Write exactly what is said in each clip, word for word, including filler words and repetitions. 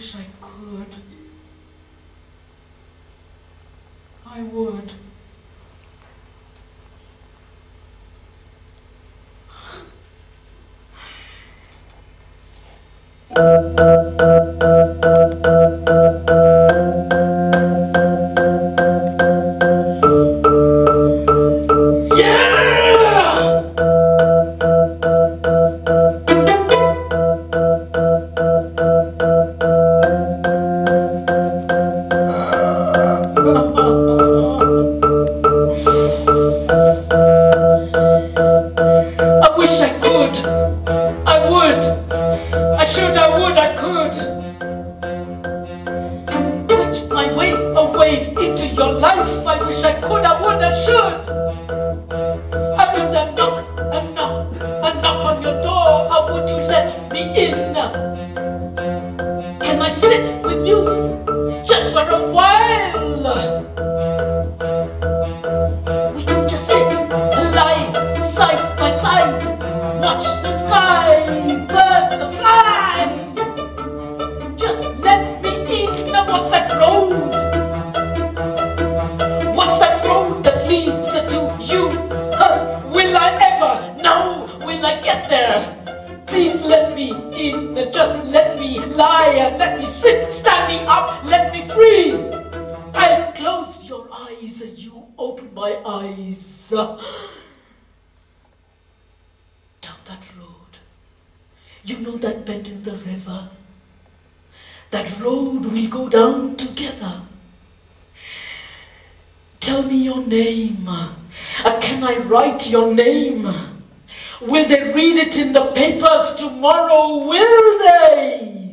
wish I could. I would. Your name. Will they read it in the papers tomorrow? Will they?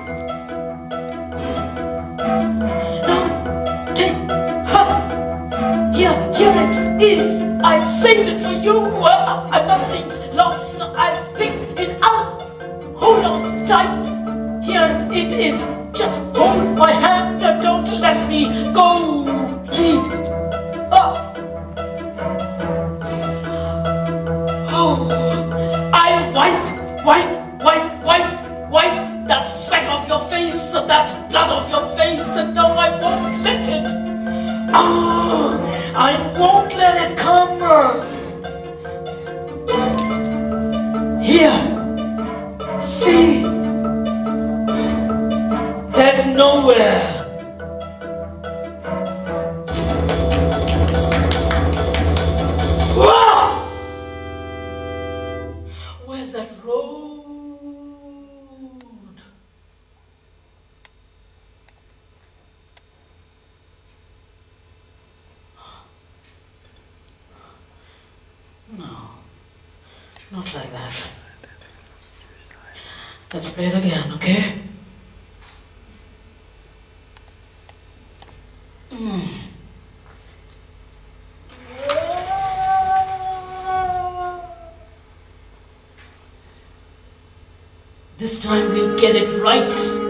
No, take, ha, here, here it is. I've saved it for you. Uh, uh, nothing's lost. I've picked it out. Hold on tight. Here it is. Just hold my hand and don't let me go, please. Uh, I'll wipe, wipe, wipe, wipe, wipe that sweat off your face, that blood off your face, and no, I won't let it. Ah, I won't let it come. Here, see, there's nowhere. Where's that road? No, not like that. Let's play it again, okay? Mm. This time we'll get it right.